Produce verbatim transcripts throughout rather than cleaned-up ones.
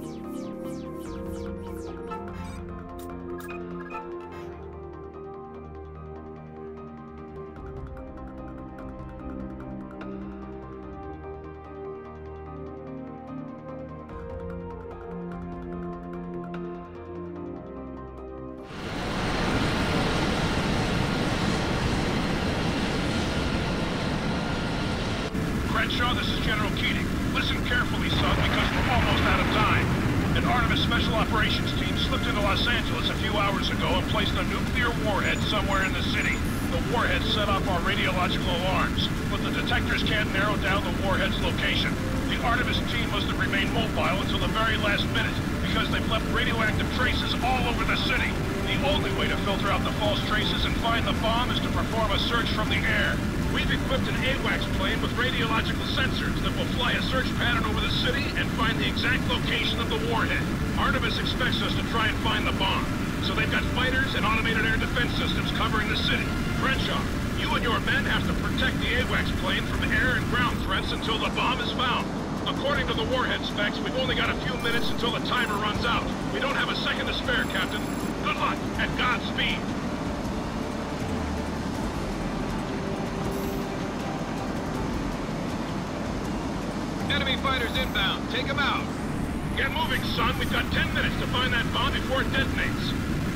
Crenshaw, this is General Keating. Listen carefully, son, because we're almost out of time. An Artemis Special Operations team slipped into Los Angeles a few hours ago and placed a nuclear warhead somewhere in the city. The warhead set off our radiological alarms, but the detectors can't narrow down the warhead's location. The Artemis team must have remained mobile until the very last minute, because they've left radioactive traces all over the city. The only way to filter out the false traces and find the bomb is to perform a search from the air. We've equipped an A WACS plane with radiological sensors that will fly a search pattern over the city and find the exact location of the warhead. Artemis expects us to try and find the bomb, so they've got fighters and automated air defense systems covering the city. Crenshaw, you and your men have to protect the A WACS plane from air and ground threats until the bomb is found. According to the warhead specs, we've only got a few minutes until the timer runs out. We don't have a second to spare, Captain. Good luck, and Godspeed. Enemy fighters inbound. Take them out. Get moving, son. We've got ten minutes to find that bomb before it detonates.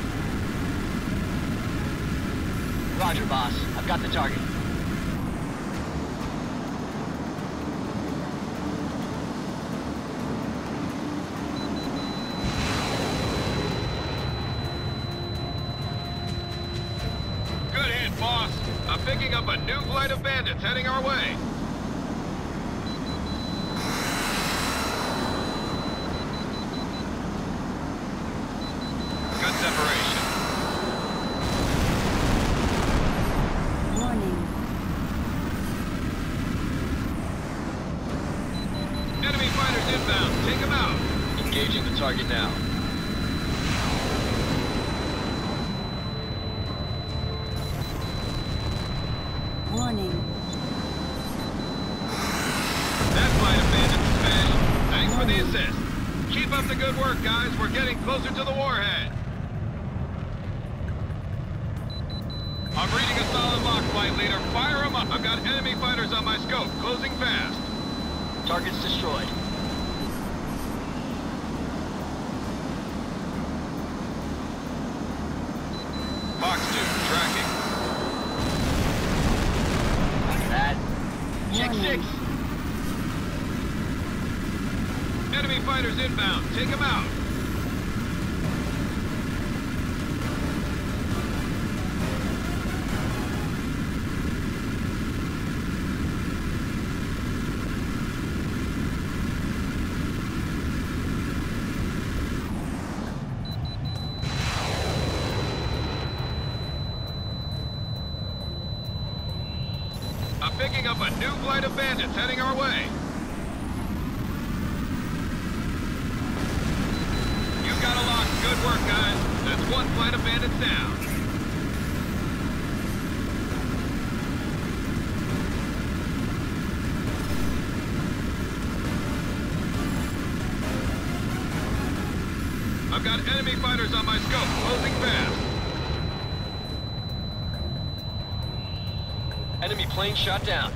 Roger, boss. I've got the target. Good hit, boss. I'm picking up a new flight of bandits heading our way. Good separation. Warning. Enemy fighters inbound. Take them out. Engaging the target now. Warning. That flight of bandits is finished. Thanks for the assist. Keep up the good work, guys. We're getting closer to the warhead. I'm reading a solid lock, flight leader. Fire them up. I've got enemy fighters on my scope. Closing fast. Target's destroyed. Fox two, tracking. Roger that. Check Warning. six. Enemy fighters inbound. Take them out. I'm picking up a new flight of bandits heading our way. You got a lock. Good work, guys. That's one flight of bandits down. I've got enemy fighters on my scope. Closing fast. Enemy plane shot down.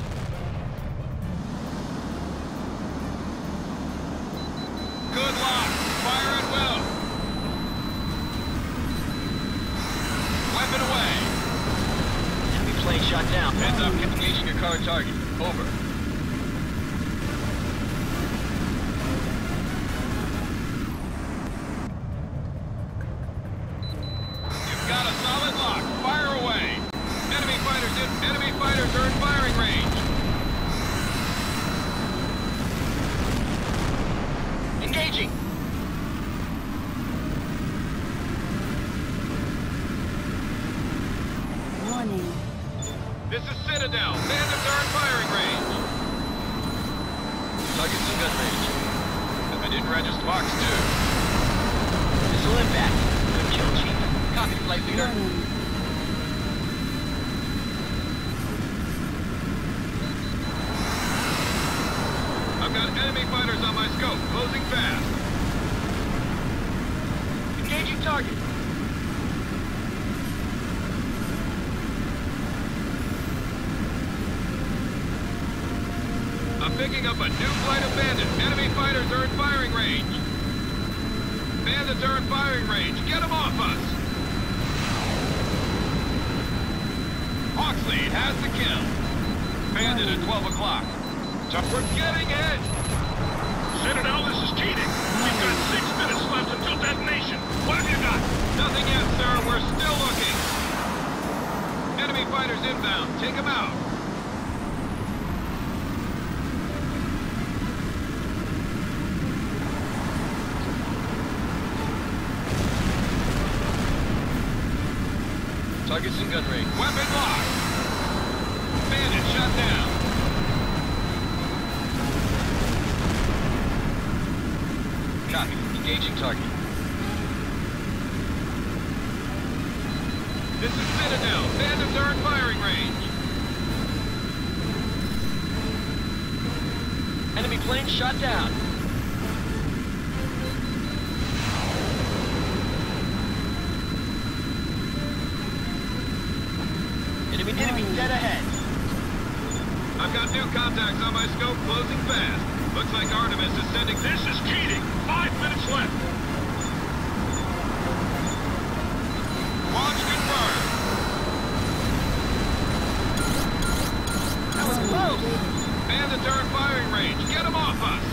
Good lock. Fire at will. Weapon away. Enemy plane shot down. Heads up. Engaging your current target. Over. You've got a solid lock. Fire away. Enemy fighters in. Enemy fighters are in firing range. Engaging. Warning. This is Citadel. Bandits are in firing range. Target's in gun range. I didn't register Fox two. Missile impact. Good kill, Chief. Copy, flight leader. Warning. I've got enemy fighters on my scope. Closing fast. Engaging target. I'm picking up a new flight of bandits. Enemy fighters are in firing range. Bandits are in firing range. Get them off us. Hawks lead has the kill. Bandit at twelve o'clock. We're getting hit. Citadel, this is cheating. We've got six minutes left until detonation. What have you got? Nothing yet, sir. We're still looking. Enemy fighters inbound. Take them out. Targets in gun range. Weapon locked. Bandit shot down. Copy. Engaging target. This is Citadel. Bandits are in firing range. Enemy plane shot down. Enemy, enemy dead ahead. I've got new contacts on my scope closing fast. Looks like Artemis is sending... This is cheating. Five minutes left. Launch confirmed. That was close. Bandits are in firing range. Get them off us.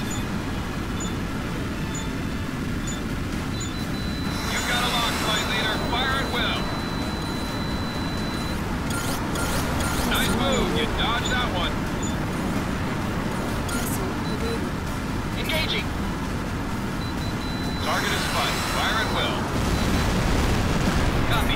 You've got a lock, flight leader. Fire at will. Nice move. You dodged that one. Engaging. Target is spotted. Fire at will. Copy.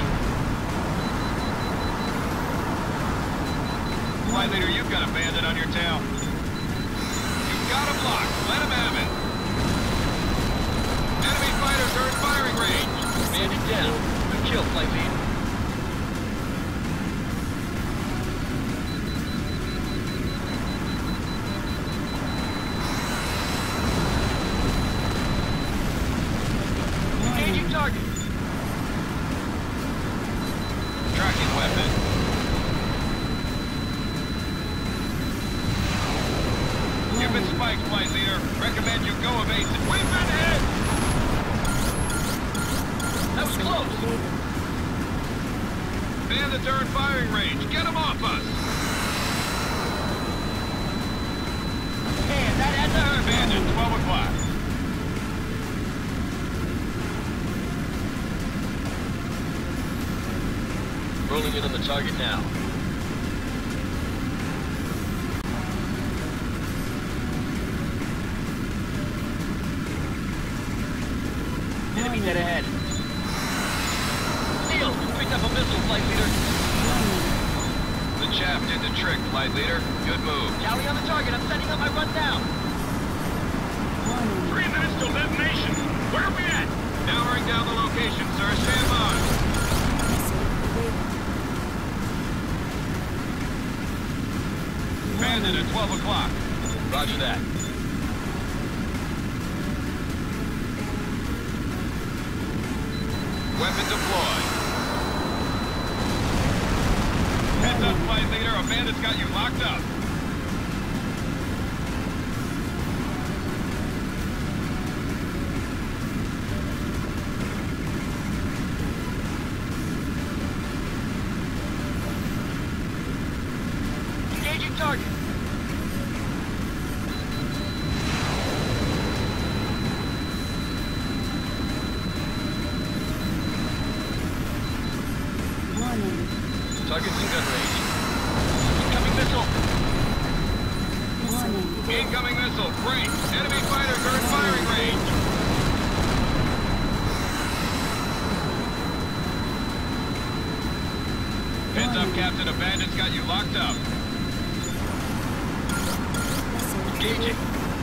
Flight leader, you've got a bandit on your tail. You've got him locked. Let him have it. Enemy fighters are in firing range. Bandit down. Good kill, flight lead. Engaging target. Tracking weapon. You've been spiked, flight leader. Recommend you go evasive. We've been hit! That was close. Bandits are in firing range. Get them off us! And that had to hurt. Bandit, twelve o'clock. Rolling in on the target now. Enemy dead ahead. Steal! Picked up a missile, flight leader. The chaff did the trick, flight leader. Good move. Tally on the target. I'm setting up my run down. Three minutes till detonation. Where are we at? Narrowing down the location, sir. Stand by. Bandit at twelve o'clock. Roger that. Weapon deployed. Heads up, flight leader. A bandit's got you locked up. Engaging target. Warning. Target's in gun range. Incoming missile. Warning. Incoming missile. Great. Enemy fighters are in firing range. Heads up, Captain. A bandit's got you locked up. Engaging.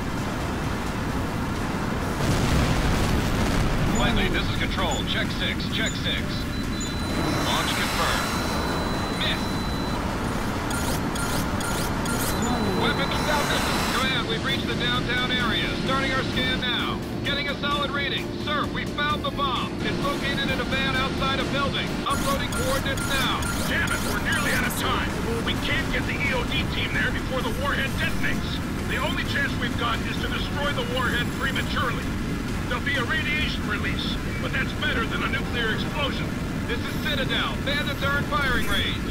Flight lead, this is control. Check six. Check six. Launch confirmed. Missed. Weapon without missile. Command, we've reached the downtown area. Starting our scan now. Getting a solid reading. Sir, we found the bomb. It's located. located in a van outside a building. Uploading coordinates now. Damn it, we're nearly out of time. We can't get the E O D team there before the warhead detonates. The only chance we've got is to destroy the warhead prematurely. There'll be a radiation release, but that's better than a nuclear explosion. This is Citadel. Bandits are in firing range.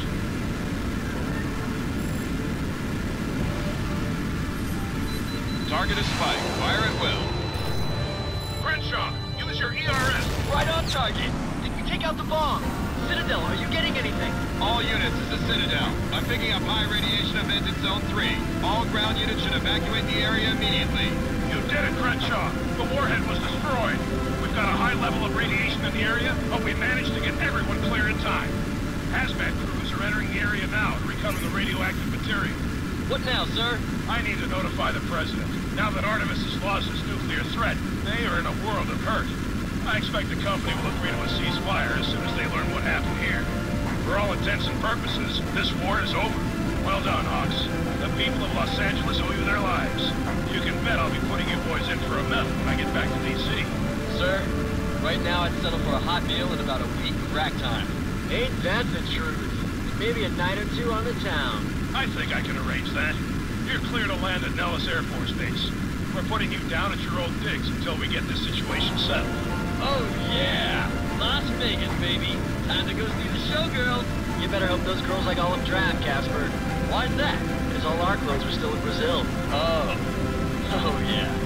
Target is spiked. Fire at will. Crenshaw, use your E R S. Right on target. Did you take out the bomb? Citadel, are you getting anything? All units, this is Citadel. I'm picking up high radiation event in Zone three. All ground units should evacuate the area immediately. You did it, Crenshaw. The warhead was destroyed. We've got a high level of radiation in the area, but we managed to get everyone clear in time. Hazmat crews are entering the area now to recover the radioactive material. What now, sir? I need to notify the President. Now that Artemis has lost its nuclear threat, they are in a world of hurt. I expect the company will agree to a ceasefire as soon as they learn what happened here. For all intents and purposes, this war is over. Well done, Hawks. The people of Los Angeles owe you their lives. You can bet I'll be putting you boys in for a medal when I get back to D C. Sir, right now I'd settle for a hot meal and about a week of rack time. Ain't that the truth? Maybe a night or two on the town. I think I can arrange that. You're clear to land at Nellis Air Force Base. We're putting you down at your old digs until we get this situation settled. Oh yeah! Las Vegas, baby. Time to go see the showgirls. You better hope those girls like olive drab, Casper. Why's that? Because all our clothes are still in Brazil. Oh. Oh yeah.